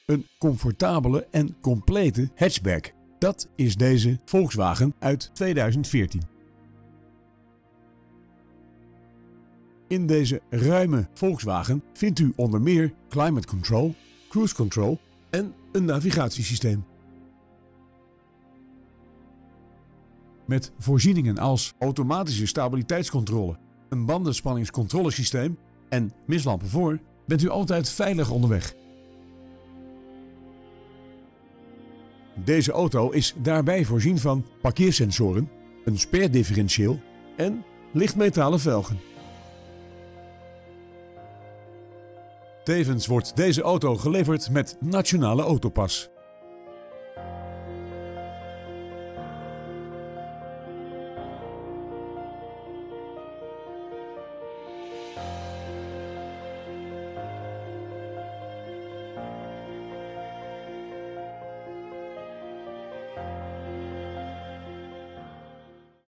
Een comfortabele en complete hatchback. Dat is deze Volkswagen uit 2014. In deze ruime Volkswagen vindt u onder meer climate control, cruise control en een navigatiesysteem. Met voorzieningen als automatische stabiliteitscontrole, een bandenspanningscontrolesysteem en mislampen voor, bent u altijd veilig onderweg. Deze auto is daarbij voorzien van parkeersensoren, een sperdifferentieel en lichtmetalen velgen. Tevens wordt deze auto geleverd met Nationale Autopas.